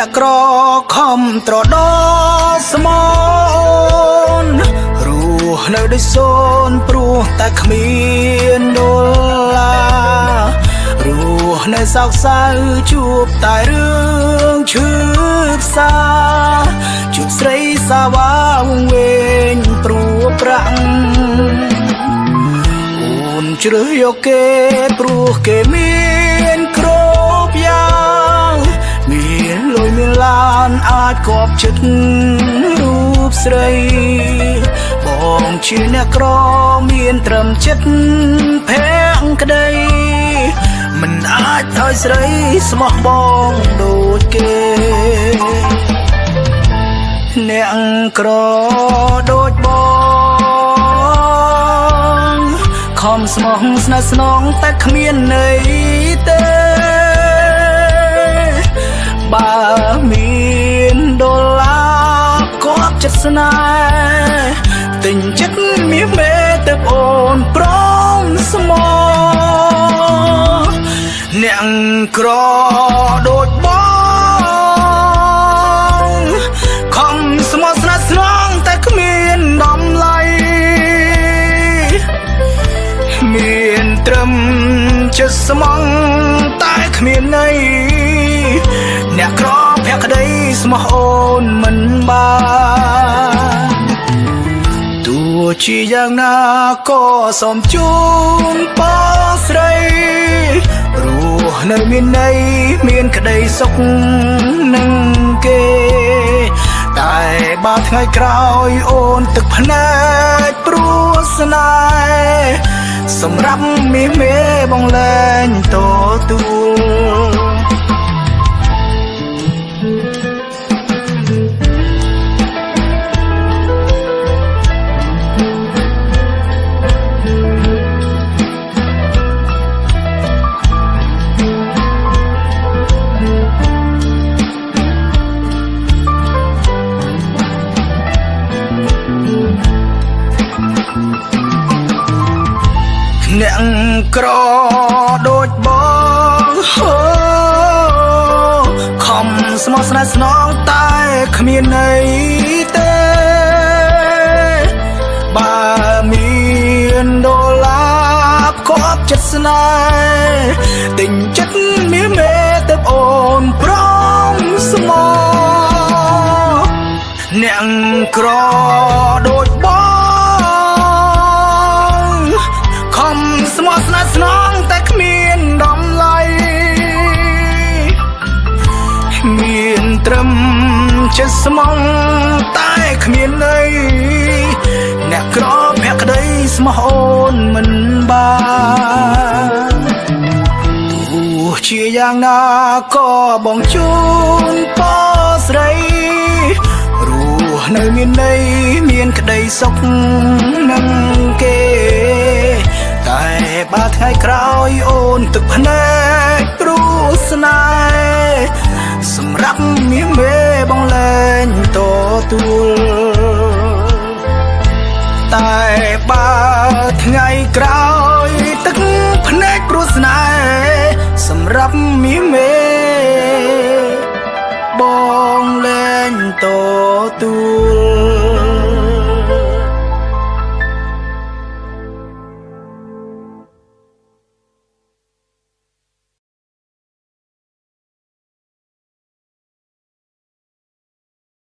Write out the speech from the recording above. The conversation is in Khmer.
អ្នកក្រខំត្រដោស្មោនរស់នៅដូចសូនព្រោះតែគ្មានដុល្លាររស់នៅសោកសៅជួបតែរឿងឈឺផ្សាជួបស្រីសាវាវង្វេងព្រោះប្រាំងអូនជ្រើសយកគេព្រោះគេមានគ្រប់យ៉ាងមានលុយមានឡានអាចគប់ចិត្តរូបស្រីបងជាអ្នកក្រមានត្រឹមចិត្តភក្តីមិនអាចឲ្យស្រីស្មោះបងដូចគេអ្នកក្រដូចបងខំស្មោះស្នេហ៍ស្នងតែគ្មានន័យទេបើមានដុល្លារក៏ចិត្តស្នេហ៍ទិញចិត្តមានមេទៅអូនព្រមស្មោះអ្នកក្រដូចបងខំស្មោះស្នេហ៍ស្នងតែគ្មានតម្លៃមានត្រឹមចិត្តស្មងតែគ្មានន័យអ្នកក្រភក្តីស្មោះអូនមិនបានទោះជាយ៉ាងណាក៏សូមជូនបងស្រីរស់នៅមានន័យមានក្តីសុខនឹងគេតែបើថ្ងៃក្រោយអូនទឹកភ្នែកព្រោះស្នេហ៍សម្រាប់មាសមេបងលែងទទួលអ្នកក្រដូចបងខំស្មោះស្នេហ៍ស្នងតែគ្មានន័យទេបើមានដុល្លារគប់ចិត្តស្នេហ៍ទិញចិត្តមានមេទៅអូនព្រមស្មោះអ្នកក្រដូចបងខំស្មោះស្នេហ៍ស្នងតែគ្មានតម្លៃមានត្រឹមចិត្តស្មងតែគ្មានន័យអ្នកក្រភក្តីស្មោះអូនមិនបានទោះជាយ៉ាងណាក៏បងជូនបងស្រីរស់នៅមានន័យមានក្តីសុខនឹងគេតែបើថ្ងៃក្រោយអូនទឹកភ្នែកព្រោះស្នេហ៍សម្រាប់មាសមេបងលែងទទួលតែបើថ្ងៃក្រោយទឹកភ្នែកព្រោះស្នេហ៍សម្រាប់មាសមេបងលែងទទួល